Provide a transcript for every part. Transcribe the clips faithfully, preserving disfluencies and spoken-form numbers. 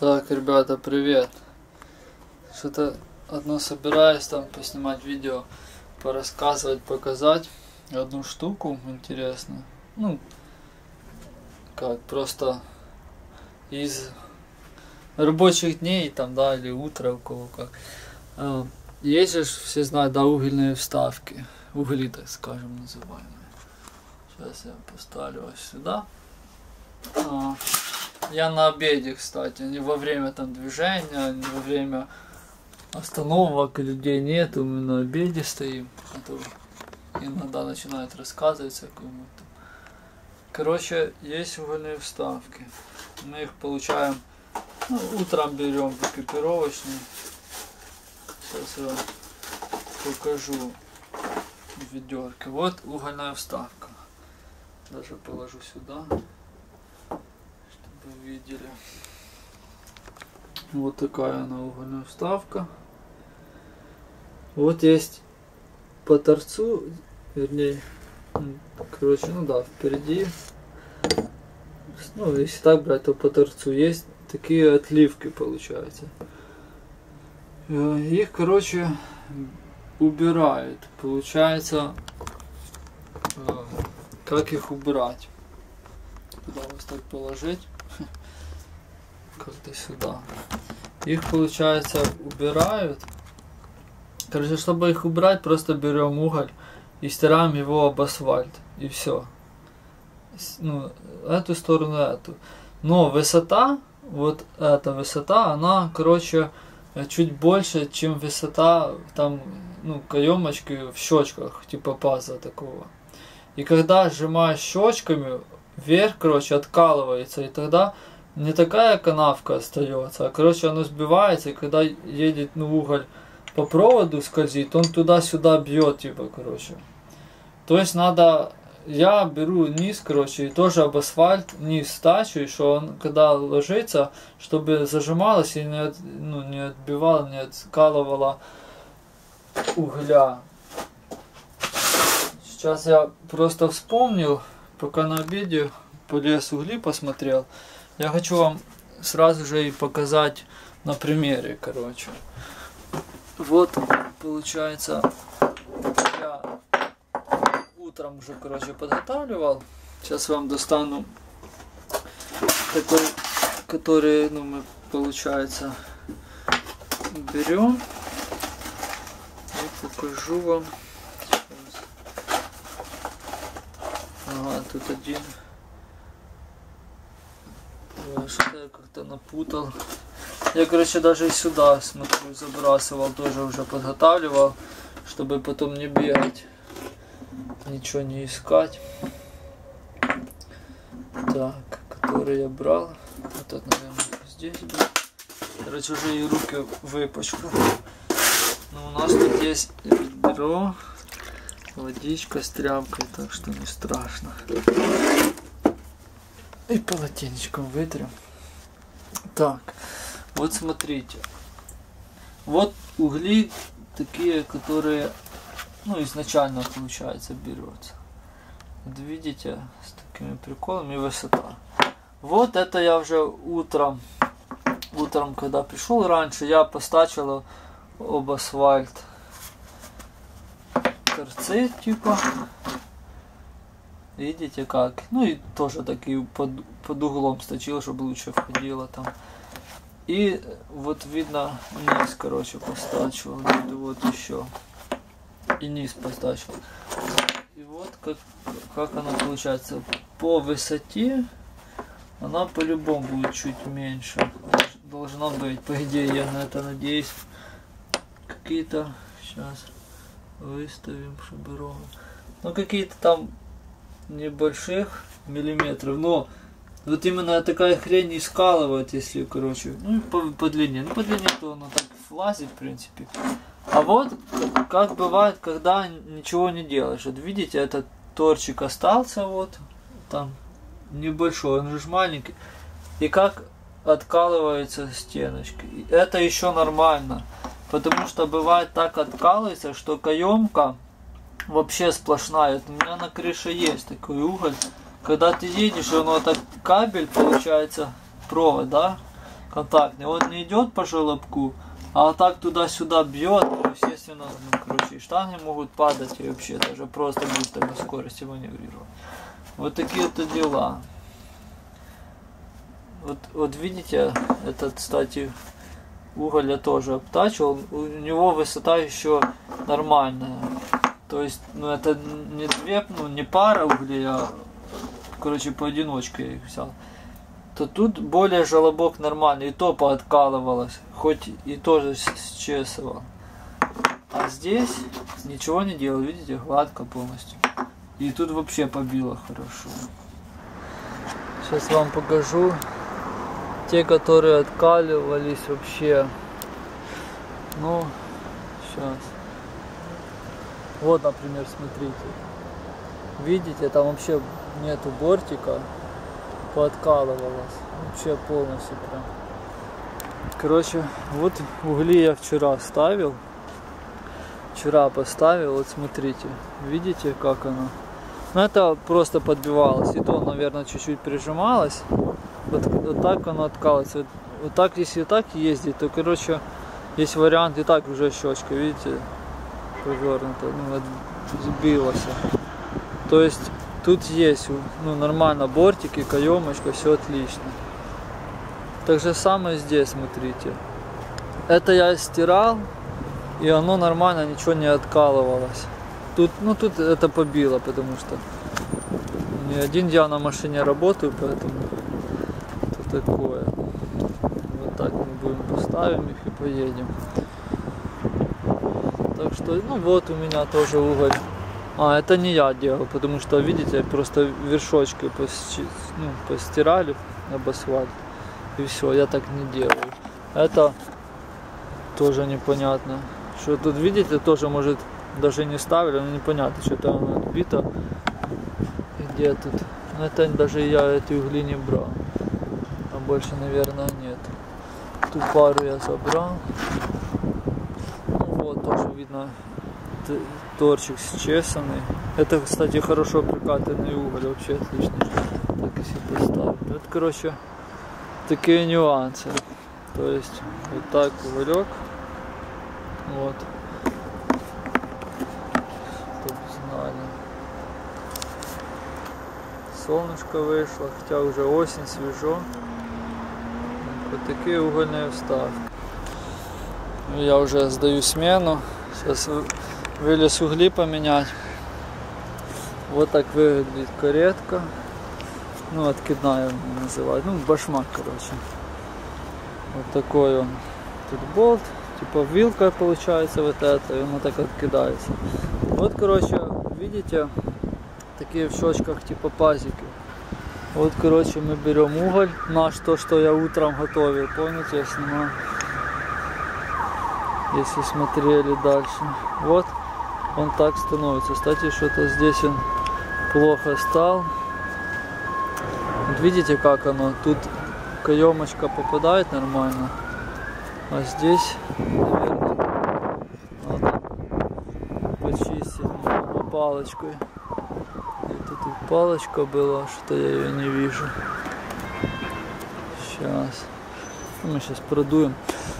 Так, ребята, привет. Что-то одно собираюсь там поснимать видео, порассказывать, показать одну штуку интересную. Ну, как просто из рабочих дней там, да, или утра у кого как. Есть же, все знают, да, угольные вставки. Угли, так скажем, называемые. Сейчас я поставлю вот сюда. А, я на обеде, кстати, не во время там движения, не во время остановок, людей нет, мы на обеде стоим. А то иногда начинают рассказывать кому-то. Короче, есть угольные вставки. Мы их получаем, ну, утром берем в экипировочный. Сейчас я вам покажу в ведерке. Вот угольная вставка. Даже положу сюда, чтобы вы видели. Вот такая она угольная вставка. Вот есть по торцу, вернее, короче, ну да, впереди. Ну, если так брать, то по торцу есть такие отливки, получается. Их, короче, убирают. Получается, как их убрать? Куда вас так положить? Как-то сюда. Их, получается, убирают. Короче, чтобы их убрать, просто берем уголь и стираем его об асфальт. И все. Ну, эту сторону, эту. Но высота, вот эта высота, она, короче, чуть больше, чем высота там, ну, каемочки в щечках, типа паза такого. И когда сжимаешь щечками, вверх, короче, откалывается, и тогда не такая канавка остается, а, короче, оно сбивается, и когда едет, ну, уголь по проводу скользит, он туда-сюда бьет, типа, короче. То есть надо, я беру низ, короче, и тоже об асфальт низ стачу, и что он, когда ложится, чтобы зажималось и не, от, ну, не отбивало, не откалывало угля. Сейчас я просто вспомнил, пока на обеде полез угли посмотрел. Я хочу вам сразу же и показать на примере, короче. Вот, получается, я утром уже, короче, подготавливал. Сейчас вам достану такой, который, ну, мы, получается, берем и покажу вам. Ага, тут один. Что-то я как-то напутал. Я, короче, даже и сюда, смотрю, забрасывал, тоже уже подготавливал, чтобы потом не бегать, ничего не искать. Так, который я брал. Вот это, наверное, здесь был. Короче, уже и руки выпачкал. Но у нас тут есть ведро, водичка с тряпкой, так что не страшно. И полотенечком вытрем. Так, вот смотрите. Вот угли такие, которые, ну, изначально, получается, берется. Вот видите, с такими приколами, высота. Вот это я уже утром, утром, когда пришел раньше, я постачил об асфальт торцы, типа. Видите как? Ну и тоже такие под, под углом сточил, чтобы лучше входило там. И вот видно низ, короче, постачивал. Вот еще. И низ постачивал. И вот как, как она получается. По высоте она по-любому будет чуть меньше. Должна быть. По идее, я на это надеюсь. Какие-то сейчас выставим, чтобы ровно. Ну какие-то там небольших миллиметров, но вот именно такая хрень не скалывает, если, короче, ну по, по длине, ну по длине то она так влазит, в принципе. А вот как бывает, когда ничего не делаешь. Вот видите, этот торчик остался, вот там небольшой, он же маленький, и как откалывается стеночка. И это еще нормально, потому что бывает так откалывается, что каемка вообще сплошная. У меня на крыше есть такой уголь. Когда ты едешь, оно так кабель, получается, провод, да? контактный, он не идет по желобку, а вот так туда-сюда бьет, естественно, ну, короче, и штанги могут падать, и вообще даже просто быстро на скорости маневрировать. Вот такие-то дела. Вот, вот видите, этот, кстати, уголь я тоже обтачивал, у него высота еще нормальная. То есть, ну это не две, ну не пара углей, а, короче, поодиночке я их взял. То тут более желобок нормальный, и то пооткалывалось, хоть и тоже счесывал. А здесь ничего не делал, видите, гладко полностью. И тут вообще побило хорошо. Сейчас вам покажу те, которые откаливались вообще. Ну, сейчас. Вот, например, смотрите. Видите, там вообще нету бортика. Пооткалывалось. Вообще полностью прям. Короче, вот угли я вчера ставил. Вчера поставил, вот смотрите. Видите, как оно? Ну, это просто подбивалось. И то, наверное, чуть-чуть прижималось. Вот, вот так оно откалывается. Вот, вот так, если так ездить, то, короче, есть вариант и так уже щечка, видите, повернута, ну, сбилась. То есть тут есть, ну, нормально бортики, каемочка, все отлично. Так же самое здесь, смотрите. Это я стирал, и оно нормально, ничего не откалывалось. Тут, ну, тут это побило, потому что не один я на машине работаю, поэтому это такое. Вот так мы будем поставим их и поедем. Так что, ну вот у меня тоже уголь. А, это не я делал, потому что, видите, просто вершочки пости, ну, постирали об асфальт. И все, я так не делаю. Это тоже непонятно. Что тут, видите, тоже может даже не ставили, но непонятно, что-то оно отбито. Где тут? Но это даже я эти угли не брал. А больше, наверное, нет. Ту пару я забрал. Ну вот, тоже видно торчик счесанный. Это, кстати, хорошо прикатанный уголь, вообще отлично. Так если поставить. Вот, короче, такие нюансы. То есть, вот так уголек. Вот. Чтоб знали. Солнышко вышло, хотя уже осень, свежо. Вот такие угольные вставки. Я уже сдаю смену. Сейчас вылез угли поменять. Вот так выглядит каретка. Ну, откидная называют. Ну, башмак, короче. Вот такой он. Тут болт. Типа вилка получается вот это. И оно так откидается. Вот, короче, видите, такие в щечках типа пазики. Вот, короче, мы берем уголь. Наш, то, что я утром готовил. Помните, я снимал. Если смотрели дальше. Вот он так становится. Кстати, что-то здесь он плохо стал. Вот видите, как оно? Тут каемочка попадает нормально. А здесь, наверное, надо почистить палочкой. Где-то тут палочка была, что я ее не вижу. Сейчас. Мы сейчас продуем.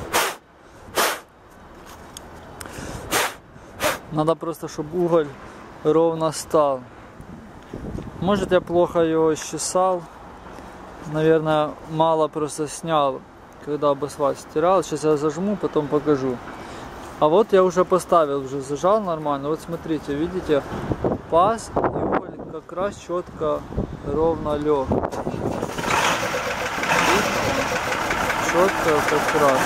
Надо просто, чтобы уголь ровно стал. Может, я плохо его счесал. Наверное, мало просто снял, когда об асфальт стирал. Сейчас я зажму, потом покажу. А вот я уже поставил, уже зажал нормально. Вот смотрите, видите, паз и уголь как раз четко, ровно лег. Четко как раз.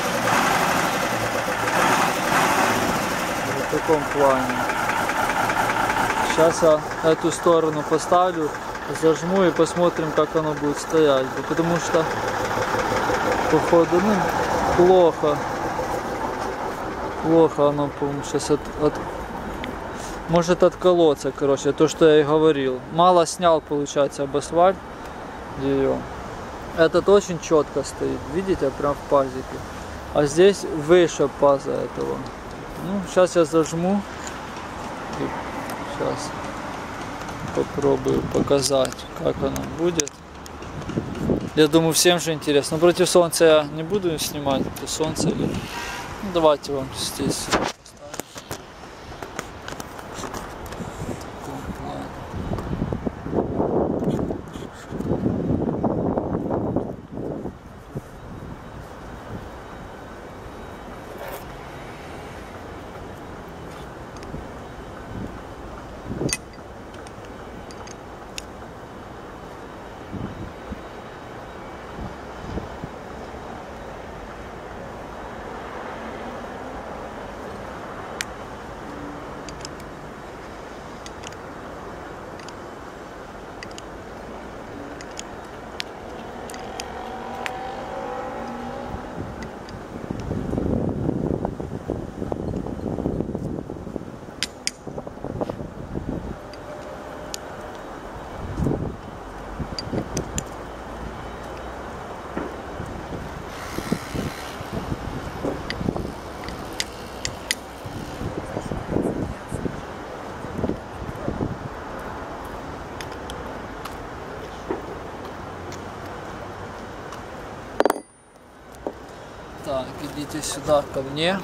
В таком плане. Сейчас я эту сторону поставлю, зажму и посмотрим, как оно будет стоять. Потому что, походу, ну, плохо. Плохо оно, по-моему, сейчас от, от... может отколоться, короче, то, что я и говорил. Мало снял, получается, об асфальт ее. Этот очень четко стоит, видите, прям в пазике. А здесь выше паза этого. Ну, сейчас я зажму и сейчас попробую показать, как оно будет. Я думаю, всем же интересно. Но против солнца я не буду снимать, это солнце. Ну, давайте вам здесь поставим. Так, идите сюда ко мне.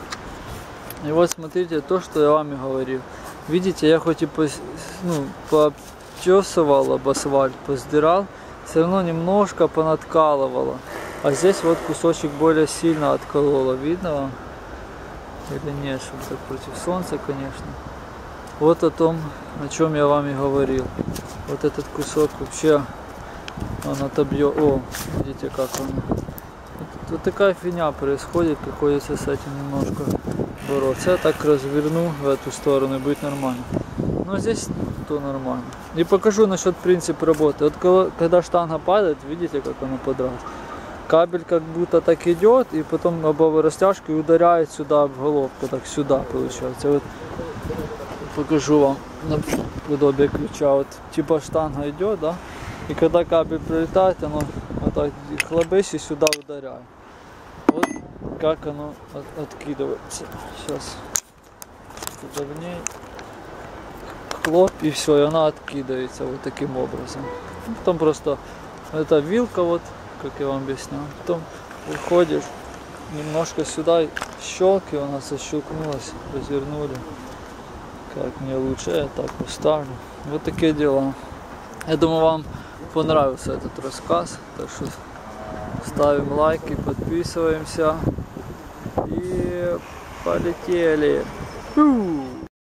И вот смотрите то, что я вам и говорил. Видите, я хоть и пос, ну, пообтесывал об асфальт, поздирал, все равно немножко понаткалывало. А здесь вот кусочек более сильно откололо. Видно вам? Или нет, чтобы так против солнца, конечно. Вот о том, о чем я вам и говорил. Вот этот кусок вообще, он отобьет. О, видите, как он. Вот, вот такая фигня происходит, приходится с этим немножко бороться. Я так разверну в эту сторону и будет нормально. Но здесь то нормально. И покажу насчет принципа работы. Вот когда штанга падает, видите, как она подралась. Кабель как будто так идет, и потом об растяжку и ударяет сюда в головку, так сюда получается. Вот покажу вам на подобие ключа. Вот типа штанга идет, да, и когда кабель прилетает, оно вот так хлобысь и сюда ударяет. Вот как оно от, откидывается. Сейчас давнее. Хлоп, и все, и она откидывается вот таким образом. Потом просто эта вилка вот, как я вам объяснял. Потом выходишь немножко сюда, щелк, и у нас защелкнулась, развернули. Как мне лучше, я так поставлю. Вот такие дела. Я думаю, вам понравился этот рассказ. Так что ставим лайки, подписываемся. И полетели. Фу!